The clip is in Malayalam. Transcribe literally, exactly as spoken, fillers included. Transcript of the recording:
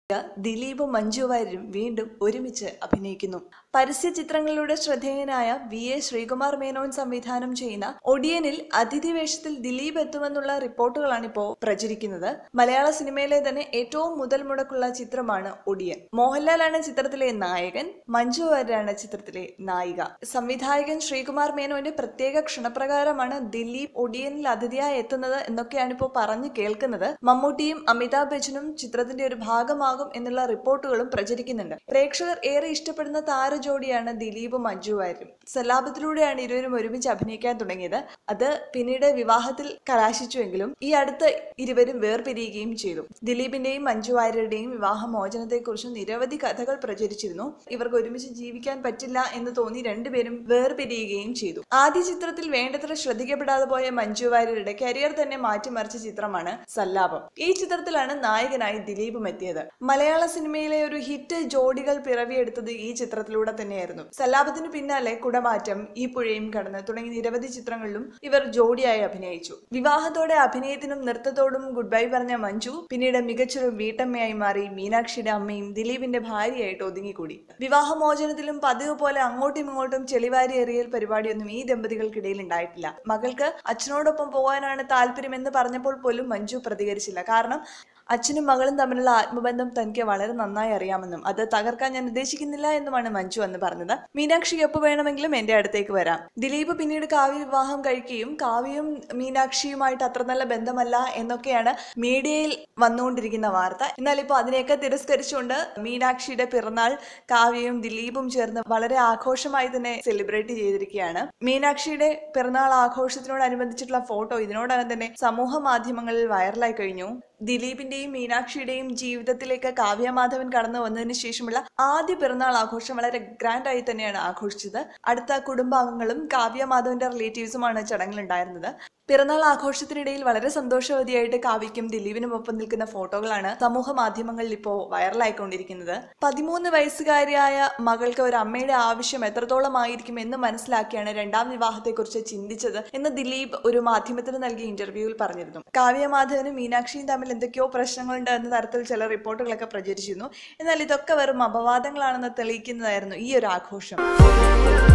ദിലീപും മഞ്ജു വാര്യരും വീണ്ടും ഒരുമിച്ച് അഭിനയിക്കുന്നു. പരസ്യ ചിത്രങ്ങളിലൂടെ ശ്രദ്ധേയനായ വി എ ശ്രീകുമാർ മേനോൻ സംവിധാനം ചെയ്യുന്ന ഒടിയനിൽ അതിഥി വേഷത്തിൽ ദിലീപ് എത്തുമെന്നുള്ള റിപ്പോർട്ടുകളാണ് ഇപ്പോൾ പ്രചരിക്കുന്നത്. മലയാള സിനിമയിലെ തന്നെ ഏറ്റവും മുതൽ മുടക്കുള്ള ചിത്രമാണ് ഒടിയൻ. മോഹൻലാലാണ് ചിത്രത്തിലെ നായകൻ, മഞ്ജു വാര്യരാണ് ചിത്രത്തിലെ നായിക. സംവിധായകൻ ശ്രീകുമാർ മേനോന്റെ പ്രത്യേക ക്ഷണപ്രകാരമാണ് ദിലീപ് ഒടിയനിൽ അതിഥിയായി എത്തുന്നത് എന്നൊക്കെയാണ് ഇപ്പോൾ പറഞ്ഞു കേൾക്കുന്നത്. മമ്മൂട്ടിയും അമിതാഭ് ബച്ചനും ചിത്രത്തിന്റെ ഒരു ഭാഗമാകും എന്നുള്ള റിപ്പോർട്ടുകളും പ്രചരിക്കുന്നുണ്ട്. പ്രേക്ഷകർ ഏറെ ഇഷ്ടപ്പെടുന്ന താരജോഡിയാണ് ദിലീപും മഞ്ജു വാര്യരും. സല്ലാപത്തിലൂടെയാണ് ഇരുവരും ഒരുമിച്ച് അഭിനയിക്കാൻ തുടങ്ങിയത്. അത് പിന്നീട് വിവാഹത്തിൽ കലാശിച്ചുവെങ്കിലും ഈ അടുത്ത് ഇരുവരും വേർപിരിയുകയും ചെയ്തു. ദിലീപിന്റെയും മഞ്ജു വാര്യരുടെയും വിവാഹമോചനത്തെക്കുറിച്ച് നിരവധി കഥകൾ പ്രചരിച്ചിരുന്നു. ഇവർക്ക് ഒരുമിച്ച് ജീവിക്കാൻ പറ്റില്ല എന്ന് തോന്നി രണ്ടുപേരും വേർപിരിയുകയും ചെയ്തു. ആദ്യ ചിത്രത്തിൽ വേണ്ടത്ര ശ്രദ്ധിക്കപ്പെടാതെ പോയ മഞ്ജു വാര്യരുടെ കരിയർ തന്നെ മാറ്റിമറിച്ച ചിത്രമാണ് സല്ലാപം. ഈ ചിത്രത്തിലാണ് നായകനായി ദിലീപും എത്തിയത്. മലയാള സിനിമയിലെ ഒരു ഹിറ്റ് ജോഡികൾ പിറവിയെടുത്തത് ഈ ചിത്രത്തിലൂടെ തന്നെയായിരുന്നു. സല്ലാപത്തിന് പിന്നാലെ കുടമാറ്റം, ഈ പുഴയും കടന്ന് തുടങ്ങി നിരവധി ചിത്രങ്ങളിലും ഇവർ ജോഡിയായി അഭിനയിച്ചു. വിവാഹത്തോടെ അഭിനയത്തിനും നൃത്തത്തോടും ഗുഡ് ബൈ പറഞ്ഞ മഞ്ജു പിന്നീട് മികച്ചൊരു വീട്ടമ്മയായി മാറി മീനാക്ഷിയുടെ അമ്മയും ദിലീപിന്റെ ഭാര്യയായിട്ട് ഒതുങ്ങിക്കൂടി. വിവാഹമോചനത്തിലും പതിവ് പോലെ അങ്ങോട്ടും ഇങ്ങോട്ടും ചെളിവാരി എറിയൽ പരിപാടിയൊന്നും ഈ ദമ്പതികൾക്കിടയിൽ ഉണ്ടായിട്ടില്ല. മകൾക്ക് അച്ഛനോടൊപ്പം പോകാനാണ് താല്പര്യമെന്ന് പറഞ്ഞപ്പോൾ പോലും മഞ്ജു പ്രതികരിച്ചില്ല. കാരണം അച്ഛനും മകളും തമ്മിലുള്ള ആത്മബന്ധം തനിക്ക് വളരെ നന്നായി അറിയാമെന്നും അത് തകർക്കാൻ ഞാൻ ഉദ്ദേശിക്കുന്നില്ല എന്നുമാണ് മഞ്ജു എന്ന് പറഞ്ഞത്. മീനാക്ഷിക്ക് എപ്പോൾ വേണമെങ്കിലും എന്റെ അടുത്തേക്ക് വരാം. ദിലീപ് പിന്നീട് കാവ്യ വിവാഹം കഴിക്കുകയും കാവ്യയും മീനാക്ഷിയുമായിട്ട് അത്ര നല്ല ബന്ധമല്ല എന്നൊക്കെയാണ് മീഡിയയിൽ വന്നുകൊണ്ടിരിക്കുന്ന വാർത്ത. എന്നാൽ ഇപ്പോൾ അതിനെയൊക്കെ തിരസ്കരിച്ചുകൊണ്ട് മീനാക്ഷിയുടെ പിറന്നാൾ കാവ്യയും ദിലീപും ചേർന്ന് വളരെ ആഘോഷമായി തന്നെ സെലിബ്രേറ്റ് ചെയ്തിരിക്കുകയാണ്. മീനാക്ഷിയുടെ പിറന്നാൾ ആഘോഷത്തിനോടനുബന്ധിച്ചിട്ടുള്ള ഫോട്ടോ ഇതിനോടകം തന്നെ സമൂഹ മാധ്യമങ്ങളിൽ വൈറലായി കഴിഞ്ഞു. ദിലീപിന്റെയും മീനാക്ഷിയുടെയും ജീവിതത്തിലേക്ക് കാവ്യ മാധവൻ കടന്നു വന്നതിന് ശേഷമുള്ള ആദ്യ പിറന്നാൾ ആഘോഷം വളരെ ഗ്രാൻഡ് ആയി തന്നെയാണ് ആഘോഷിച്ചത്. അടുത്ത കുടുംബാംഗങ്ങളും കാവ്യ മാധവന്റെ റിലേറ്റീവ്സുമാണ് ചടങ്ങിലുണ്ടായിരുന്നത്. പിറന്നാൾ ആഘോഷത്തിനിടയിൽ വളരെ സന്തോഷവതിയായിട്ട് കാവ്യയ്ക്കും ദിലീപിനും ഒപ്പം നിൽക്കുന്ന ഫോട്ടോകളാണ് സമൂഹ മാധ്യമങ്ങളിൽ ഇപ്പോൾ വൈറലായിക്കൊണ്ടിരിക്കുന്നത്. പതിമൂന്ന് വയസ്സുകാരിയായ മകൾക്ക് ഒരു അമ്മയുടെ ആവശ്യം എത്രത്തോളം ആയിരിക്കും എന്ന് മനസ്സിലാക്കിയാണ് രണ്ടാം വിവാഹത്തെക്കുറിച്ച് ചിന്തിച്ചത് എന്ന് ദിലീപ് ഒരു മാധ്യമത്തിന് നൽകിയ ഇന്റർവ്യൂവിൽ പറഞ്ഞിരുന്നു. കാവ്യ മാധവനും മീനാക്ഷിയും തമ്മിൽ എന്തൊക്കെയോ പ്രശ്നങ്ങളുണ്ട് എന്ന തരത്തിൽ ചില റിപ്പോർട്ടുകളൊക്കെ പ്രചരിച്ചിരുന്നു. എന്നാൽ ഇതൊക്കെ വെറും അപവാദങ്ങളാണെന്ന് തെളിയിക്കുന്നതായിരുന്നു ഈ ഒരു ആഘോഷം.